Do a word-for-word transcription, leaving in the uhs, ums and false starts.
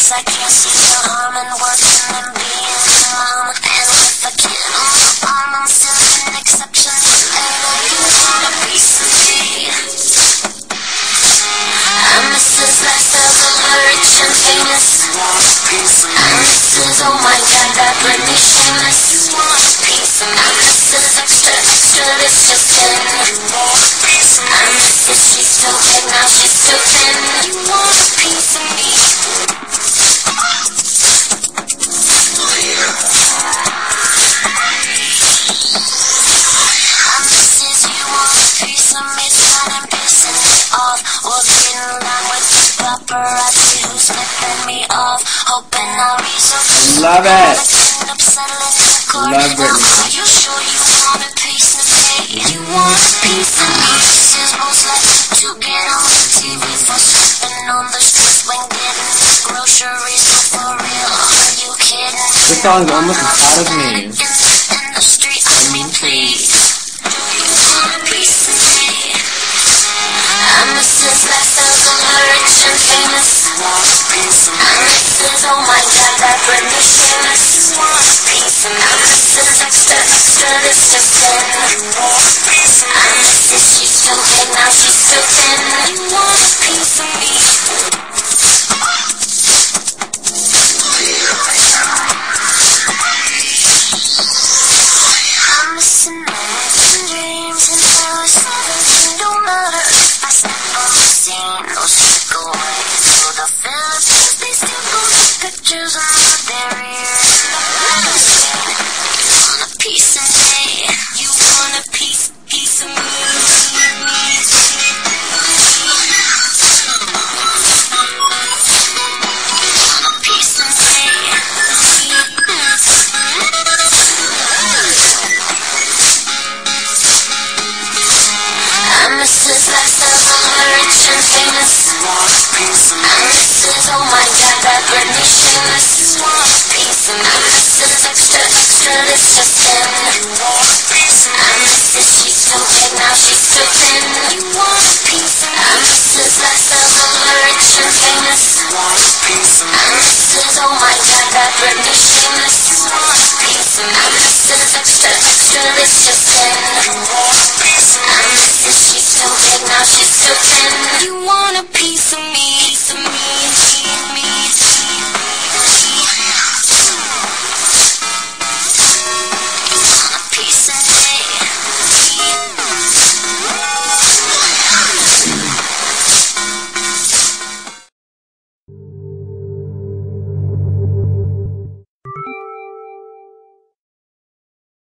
Cause I can't see the harm in working and being a mom. And with a kid on my arm, I'm still an exception. And I you want a piece of me. I'm Missus Lifestyle, so rich and famous. I'm Missus Oh my God, that Britney shameless. I'm Missus Extra, extra, this just in. I'm Missus She's so big, now she's so thin. You want a piece of me. I'm Missus You want a piece of me, trying and pissing me off. Or getting along with the paparazzi who's sniffing me off. Hoping I'll resolve. Love it. Love Britney. Are you sure you want a piece of me? You want a piece of me. This is most likely to get on the T V for sleeping on the streets when getting groceries. So for real, are you kidding? This song's almost as hot as me. In, in the street, I mean please. Do you want a piece of me? I'm Missus Lifestyle, so rich and famous. I'm Missus Oh my God, that Britney shameless. I'm Missus Extra, extra, this just in. I'm Missus She's so big, now she's so thin. You want a piece of me. I'm missing nights and dreams and hours seventeen. Don't matter if I step on the scene. Those stick away to the Philippines. They still go to pictures on my barrier. Piece of me, you want a piece, piece of me. Piece of me. I'm Missus Lifestyle, so rich and famous. I'm Missus Oh my God, that Britney shameless. I'm Missus Extra, extra, this just in. I'm Missus She's so big, now she's so thin. You want a piece of me. I'm Missus Lifestyle, so rich and famous. I'm Missus Oh my God, that Britney shameless. I'm Missus Extra, extra, this just in.